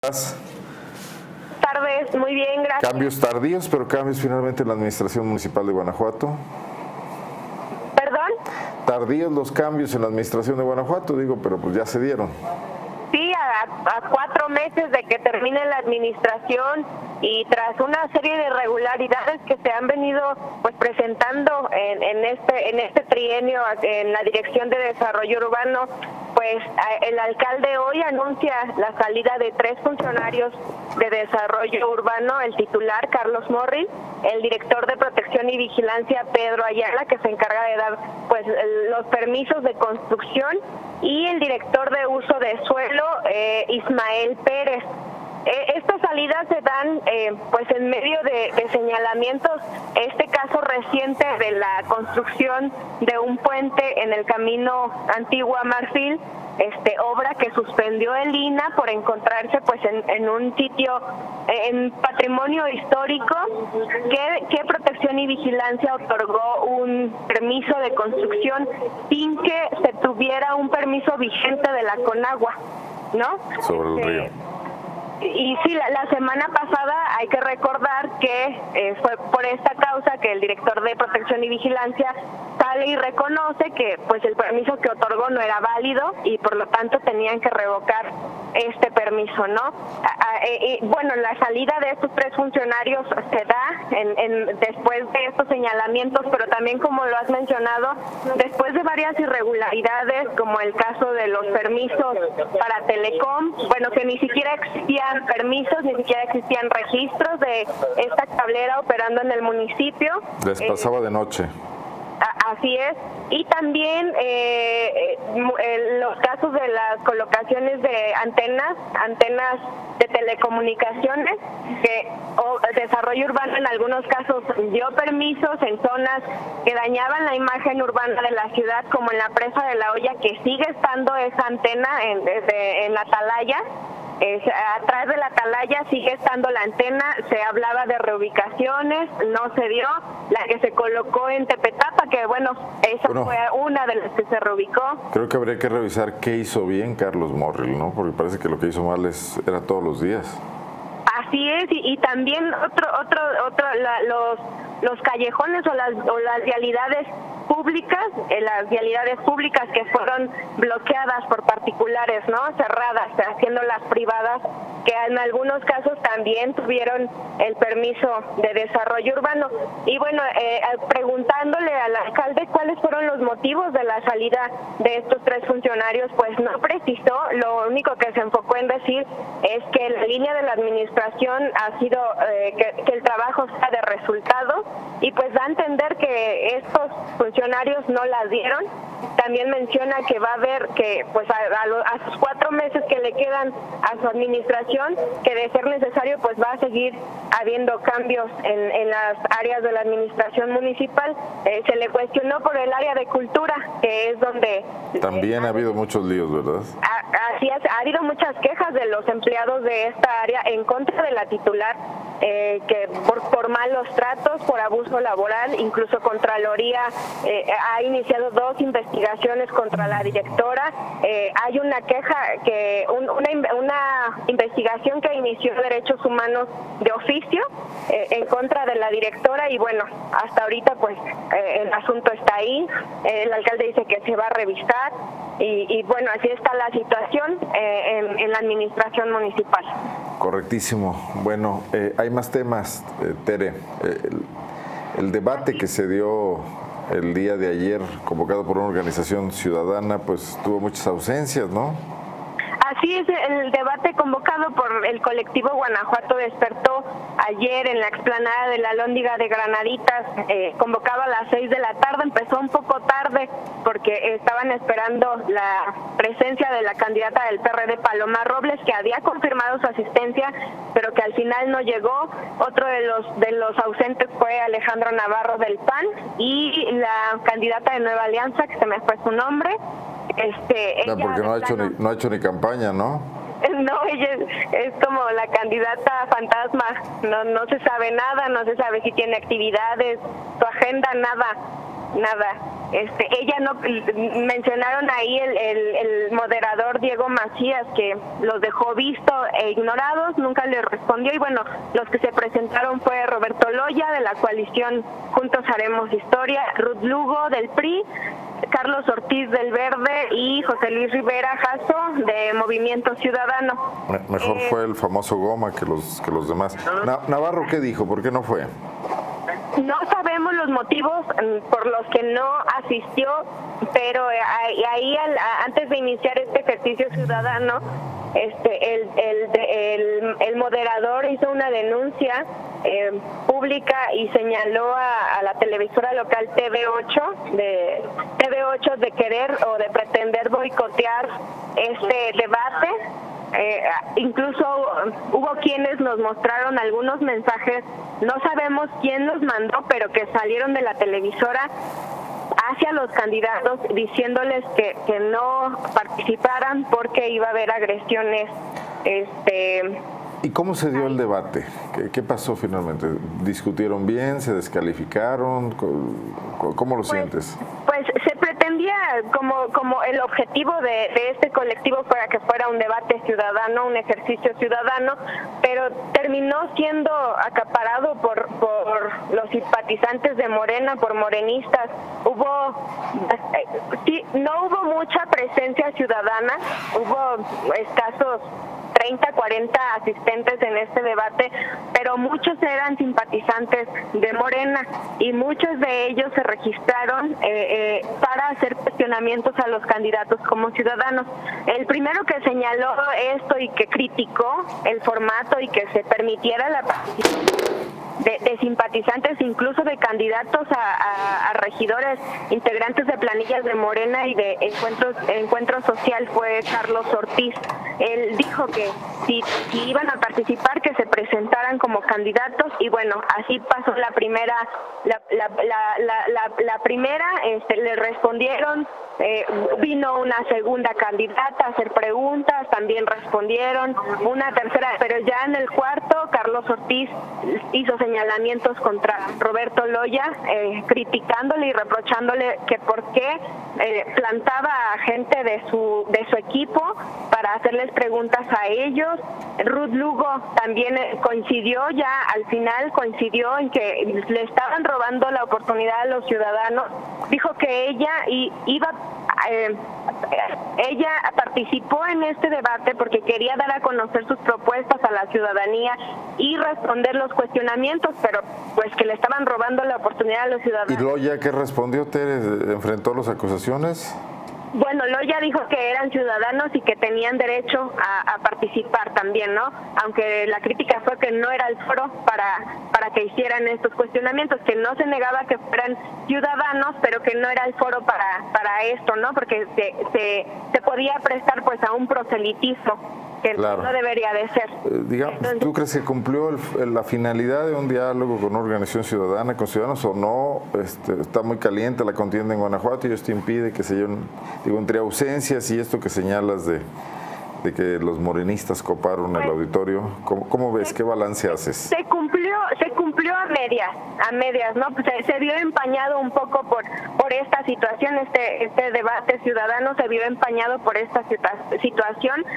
Tardes, muy bien, gracias. Cambios tardíos, pero cambios finalmente en la Administración Municipal de Guanajuato. ¿Perdón? Tardíos los cambios en la Administración de Guanajuato, digo, pero pues ya se dieron. Sí, a 4 meses de que termine la administración y tras una serie de irregularidades que se han venido pues presentando en este trienio en la Dirección de Desarrollo Urbano, pues el alcalde hoy anuncia la salida de 3 funcionarios de desarrollo urbano, el titular Carlos Morris, el director de Protección y Vigilancia Pedro Ayala, que se encarga de dar pues los permisos de construcción, y el director de uso de suelo Ismael Pérez. Estas salidas se dan pues en medio de señalamientos, este caso reciente de la construcción de un puente en el camino Antigua Marfil, obra que suspendió el INAH por encontrarse pues en un sitio en patrimonio histórico, que Protección y Vigilancia otorgó un permiso de construcción sin que se tuviera un permiso vigente de la Conagua, ¿no? Sobre el río. Y sí, la semana pasada hay que recordar que fue por esta causa que el director de Protección y Vigilancia sale y reconoce que pues el permiso que otorgó no era válido y por lo tanto tenían que revocar este permiso, ¿no? Bueno, la salida de estos 3 funcionarios se da después de estos señalamientos, pero también, como lo has mencionado, después de varias irregularidades, como el caso de los permisos para Telecom, bueno, que ni siquiera existían permisos, ni siquiera existían registros de esta cablera operando en el municipio. Les pasaba de noche. Así es, y también los casos de las colocaciones de antenas de telecomunicaciones, que Desarrollo Urbano en algunos casos dio permisos en zonas que dañaban la imagen urbana de la ciudad, como en la Presa de la Olla, que sigue estando esa antena en la atalaya. Atrás de la atalaya sigue estando la antena, se hablaba de reubicaciones, no se dio. La que se colocó en Tepetapa, que bueno, esa fue una de las que se reubicó. Creo que habría que revisar qué hizo bien Carlos Morris, ¿no? Porque parece que lo que hizo mal era todos los días. Así es, y también los callejones o las vialidades públicas, que fueron bloqueadas por particulares, ¿no? Cerradas, haciéndolas privadas, que en algunos casos también tuvieron el permiso de desarrollo urbano. Y bueno, preguntándole al alcalde cuáles fueron los motivos de la salida de estos 3 funcionarios, pues no precisó. Lo único que se enfocó en decir es que la línea de la administración ha sido que el trabajo sea de resultado, y pues da a entender que estos funcionarios no las dieron. También menciona que va a haber que pues a sus 4 meses que le quedan a su administración, que de ser necesario pues va a seguir habiendo cambios en las áreas de la administración municipal. Se le cuestionó por el área de cultura, que es donde también ha habido muchos líos, ¿verdad? Así es, ha habido muchas quejas de los empleados de esta área en contra de la titular, que por malos tratos, por abuso laboral. Incluso Contraloría ha iniciado 2 investigaciones contra la directora. Hay una queja, una investigación que inició Derechos Humanos de oficio en contra de la directora, y bueno, hasta ahorita pues el asunto está ahí. El alcalde dice que se va a revisar, y bueno, así está la situación en la administración municipal. Correctísimo. Bueno, hay más temas, Tere. El debate que se dio el día de ayer, convocado por una organización ciudadana, pues tuvo muchas ausencias, ¿no? Así es, el debate convocado por el colectivo Guanajuato Despertó ayer en la explanada de la Alhóndiga de Granaditas, convocado a las 6 de la tarde, empezó un poco tarde porque estaban esperando la presencia de la candidata del PRD, Paloma Robles, que había confirmado su asistencia, pero que al final no llegó. Otro de los ausentes fue Alejandro Navarro del PAN, y la candidata de Nueva Alianza, que se me fue su nombre. Porque no ha hecho ni campaña, ¿no? No, ella es como la candidata fantasma, no se sabe nada, no se sabe si tiene actividades, su agenda, nada. nada. Ella no, mencionaron ahí el moderador Diego Macías, que los dejó visto e ignorados, nunca le respondió, y bueno, los que se presentaron fue Roberto Loya de la coalición Juntos Haremos Historia, Ruth Lugo del PRI, Carlos Ortiz del Verde y José Luis Rivera Jasso de Movimiento Ciudadano. Mejor fue el famoso Goma que los demás. Navarro, ¿qué dijo? ¿Por qué no fue? No sabemos los motivos por los que no asistió, pero ahí antes de iniciar este ejercicio ciudadano, el moderador hizo una denuncia pública y señaló a la televisora local TV8 de querer o de pretender boicotear este debate. Incluso hubo quienes nos mostraron algunos mensajes, no sabemos quién los mandó, pero que salieron de la televisora hacia los candidatos diciéndoles que no participaran porque iba a haber agresiones. ¿Y cómo se dio el debate? ¿Qué pasó finalmente? ¿Discutieron bien? ¿Se descalificaron? ¿Cómo lo sientes? Pues se pretendía, como el objetivo de este colectivo fuera que fuera un debate ciudadano, un ejercicio ciudadano, pero terminó siendo acaparado por los simpatizantes de Morena, por morenistas. No hubo mucha presencia ciudadana, hubo escasos 30, 40 asistentes en este debate, pero muchos eran simpatizantes de Morena y muchos de ellos se registraron para hacer cuestionamientos a los candidatos como ciudadanos. El primero que señaló esto y que criticó el formato y que se permitiera la participación de simpatizantes, incluso de candidatos a regidores, integrantes de planillas de Morena y de Encuentro Social, fue Carlos Ortiz. Él dijo que si iban a participar, que se presentaran como candidatos, y bueno, así pasó la primera, le respondieron, vino una segunda candidata a hacer preguntas, también respondieron, una tercera, pero ya en el cuarto, Carlos Ortiz hizo señalamientos contra Roberto Loya, criticándole y reprochándole que por qué plantaba a gente de su equipo para hacerles preguntas a ellos. Ruth Lugo también coincidió en que le estaban robando la oportunidad a los ciudadanos. Dijo que ella participó en este debate porque quería dar a conocer sus propuestas a la ciudadanía y responder los cuestionamientos, pero pues que le estaban robando la oportunidad a los ciudadanos. ¿Y Loya qué respondió, Tere? ¿Enfrentó las acusaciones? Bueno, Loya dijo que eran ciudadanos y que tenían derecho a participar también, ¿no? Aunque la crítica fue que no era el foro para que hicieran estos cuestionamientos, que no se negaba que fueran ciudadanos, pero que no era el foro para esto, ¿no? Porque se podía prestar pues a un proselitismo que claro, no debería de ser. Digamos, ¿tú crees que cumplió la finalidad de un diálogo con una organización ciudadana, con ciudadanos, o no? Está muy caliente la contienda en Guanajuato y esto impide que se lleven, entre ausencias y esto que señalas de que los morenistas coparon el auditorio, ¿cómo ves? ¿Qué balance haces? Se cumplió a medias, ¿no? Pues se vio empañado un poco por esta situación, este debate ciudadano se vio empañado por esta situación.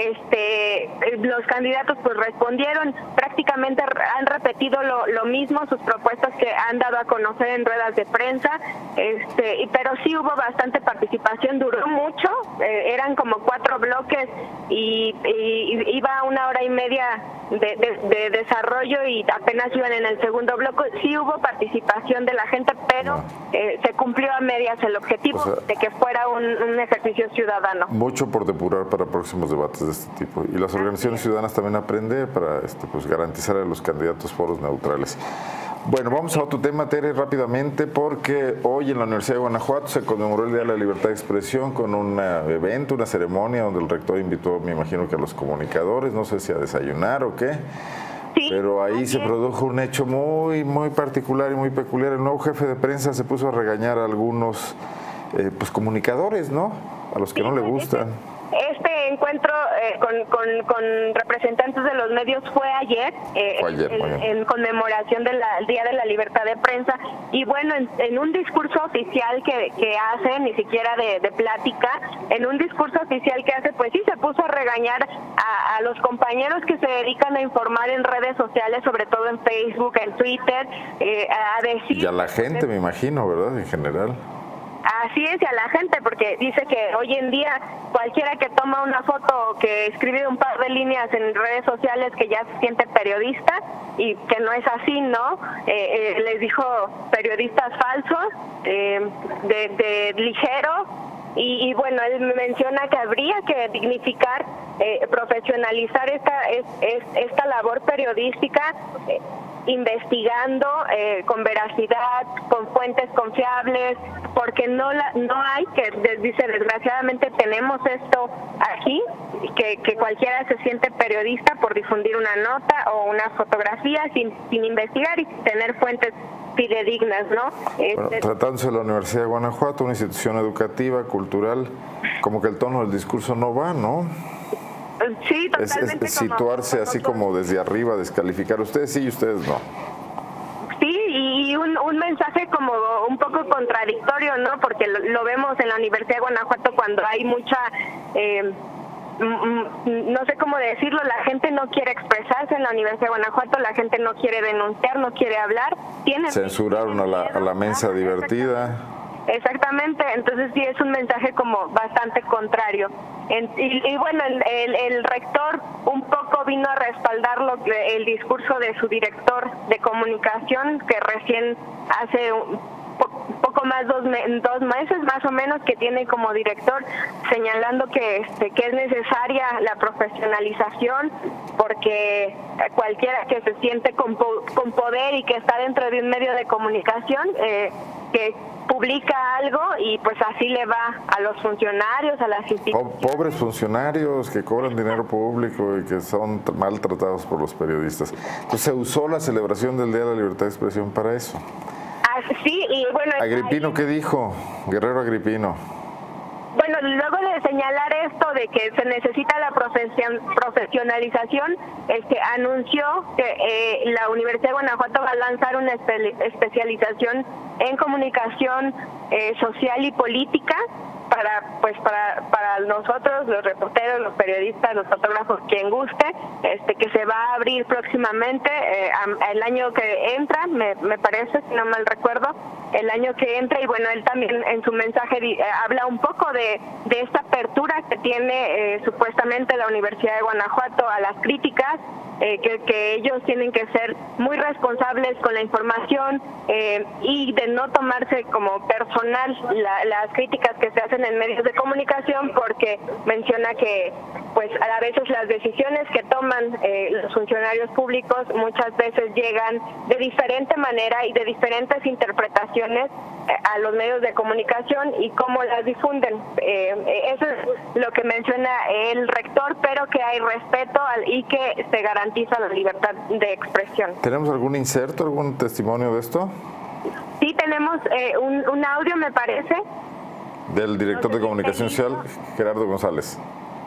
Los candidatos pues respondieron, prácticamente han repetido lo mismo, sus propuestas que han dado a conocer en ruedas de prensa, pero sí hubo bastante participación, duró mucho, eran como 4 bloques y iba 1 hora y media de desarrollo y apenas iban en el segundo bloque. Sí hubo participación de la gente, pero se cumplió a medias el objetivo, de que fuera un ejercicio ciudadano. Mucho por depurar para próximos debates de este tipo, y las organizaciones ciudadanas también aprender para pues garantizar a los candidatos foros neutrales. Bueno, vamos a otro tema, Tere, rápidamente, porque hoy en la Universidad de Guanajuato se conmemoró el Día de la Libertad de Expresión con un evento, una ceremonia donde el rector invitó, me imagino que a los comunicadores, no sé si a desayunar o qué, sí, pero ahí se produjo un hecho muy particular y muy peculiar. El nuevo jefe de prensa se puso a regañar a algunos pues comunicadores, ¿no? A los que no le gustan. Este encuentro con representantes de los medios fue ayer, en conmemoración del Día de la Libertad de Prensa, y bueno, en un discurso oficial que hace, ni siquiera de plática, en un discurso oficial que hace, pues sí se puso a regañar a los compañeros que se dedican a informar en redes sociales, sobre todo en Facebook, en Twitter, a decir... Y a la gente, me imagino, ¿verdad? En general. Así es, y a la gente, porque dice que hoy en día cualquiera que toma una foto o que escribe un par de líneas en redes sociales que ya se siente periodista, y que no es así, ¿no? Les dijo periodistas falsos, de ligero, y bueno, él menciona que habría que dignificar, profesionalizar esta labor periodística, investigando con veracidad, con fuentes confiables, porque no hay, que dice, desgraciadamente tenemos esto aquí, que cualquiera se siente periodista por difundir una nota o una fotografía sin investigar y sin tener fuentes fidedignas, ¿no? Bueno, tratándose de la Universidad de Guanajuato, una institución educativa, cultural, como que el tono del discurso no va, ¿no? Sí, totalmente. Es situarse así como desde arriba, descalificar. Ustedes sí y ustedes no. Sí, y un mensaje como un poco contradictorio, ¿no? Porque lo vemos en la Universidad de Guanajuato cuando hay mucha... no sé cómo decirlo, la gente no quiere expresarse en la Universidad de Guanajuato, la gente no quiere denunciar, no quiere hablar. Censuraron a la mensa divertida. Exactamente, entonces sí es un mensaje como bastante contrario. Y bueno, el rector un poco vino a respaldar el discurso de su director de comunicación, que recién hace poco más dos meses más o menos que tiene como director, señalando que es necesaria la profesionalización, porque cualquiera que se siente con poder y que está dentro de un medio de comunicación, que publica algo y pues así le va a los funcionarios, a las instituciones. Pobres funcionarios que cobran dinero público y que son maltratados por los periodistas. Entonces se usó la celebración del Día de la Libertad de Expresión para eso. Sí, y bueno... Agripino, ¿qué dijo? Guerrero Agripino. Bueno, luego de señalar esto de que se necesita la profesionalización, anunció que la Universidad de Guanajuato va a lanzar una especialización en comunicación social y política para nosotros, los reporteros, los periodistas, los fotógrafos, quien guste, que se va a abrir próximamente el año que entra, me parece, si no mal recuerdo, el año que entra. Y bueno, él también en su mensaje habla un poco de esta apertura que tiene supuestamente la Universidad de Guanajuato a las críticas, que ellos tienen que ser muy responsables con la información y de no tomarse como personal las críticas que se hacen en medios de comunicación, porque menciona que pues a veces las decisiones que toman los funcionarios públicos muchas veces llegan de diferente manera y de diferentes interpretaciones a los medios de comunicación y cómo las difunden. Eso es lo que menciona el rector, pero que hay respeto y que se garantiza la libertad de expresión. ¿Tenemos algún inserto, algún testimonio de esto? Sí, tenemos un audio, me parece. Del director de comunicación social, Gerardo González.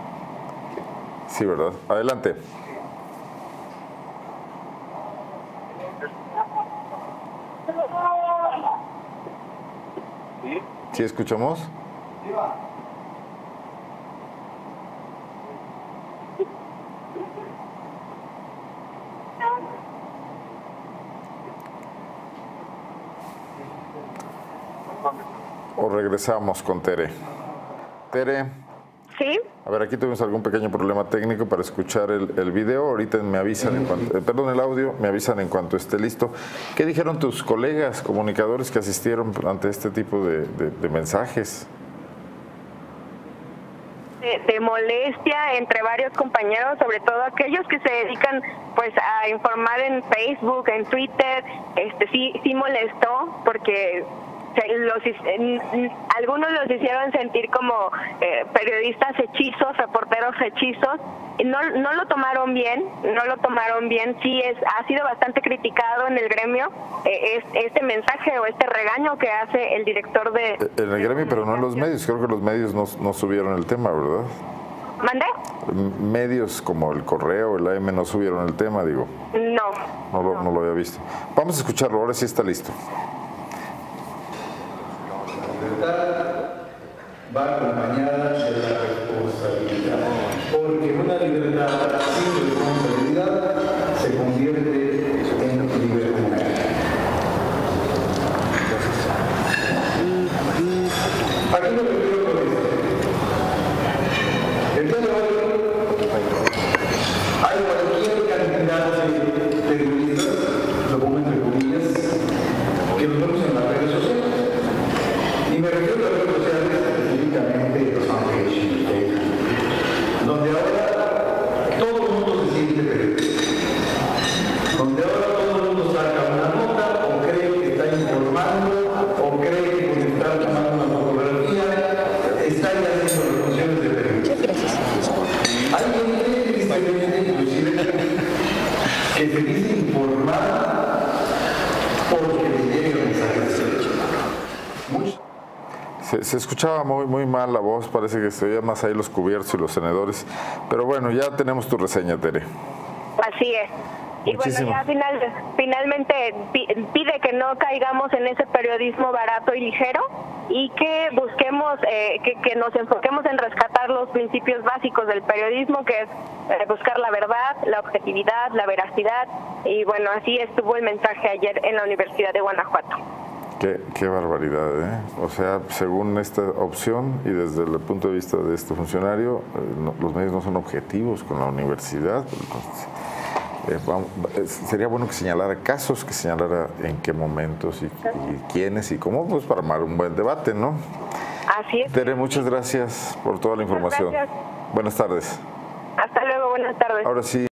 Sí, ¿verdad? Adelante. ¿Sí escuchamos? ¿O regresamos con Tere? Tere. Sí. A ver, aquí tuvimos algún pequeño problema técnico para escuchar el video. Ahorita me avisan en cuanto, perdón, el audio, me avisan en cuanto esté listo. ¿Qué dijeron tus colegas comunicadores que asistieron ante este tipo de mensajes? De molestia entre varios compañeros, sobre todo aquellos que se dedican pues a informar en Facebook, en Twitter. Sí molestó, porque algunos los hicieron sentir como periodistas hechizos, reporteros hechizos. No lo tomaron bien, sí ha sido bastante criticado en el gremio este mensaje o este regaño que hace el director de... En el gremio, pero no en los medios, creo que los medios no subieron el tema, ¿verdad? ¿Mandé? Medios como El Correo, el AM no subieron el tema, digo. No lo había visto. Vamos a escucharlo, ahora sí está listo. La libertad va acompañada de la responsabilidad, porque una libertad sin responsabilidad se convierte en libertad. Aquí lo que quiero con esto. El día de hoy hay cualquier cantidad de periodistas, lo pongo entre comillas, que los vemos en las redes sociales. Y me refiero a las redes sociales específicamente los fanpage, donde ahora todo el mundo se siente periodista, donde ahora todo el mundo saca una nota o cree que está informando o cree que por estar tomando una fotografía está ya haciendo las funciones de periodista. Hay gente, tristemente, inclusive, que se dice informar porque le llega un mensaje de derecho. Se escuchaba muy mal la voz, parece que se oía más ahí los cubiertos y los tenedores, pero bueno, ya tenemos tu reseña, Tere. Así es. Y Muchísimo. bueno, ya finalmente pide que no caigamos en ese periodismo barato y ligero y que busquemos, que nos enfoquemos en rescatar los principios básicos del periodismo, que es buscar la verdad, la objetividad, la veracidad. Y bueno, así estuvo el mensaje ayer en la Universidad de Guanajuato. Qué barbaridad, ¿eh? O sea, según esta opción y desde el punto de vista de este funcionario, los medios no son objetivos con la universidad. Sería bueno que señalara casos, que señalara en qué momentos y quiénes y cómo, pues para armar un buen debate, ¿no? Así es. Tere, muchas gracias por toda la información. Gracias. Buenas tardes. Hasta luego, buenas tardes. Ahora sí.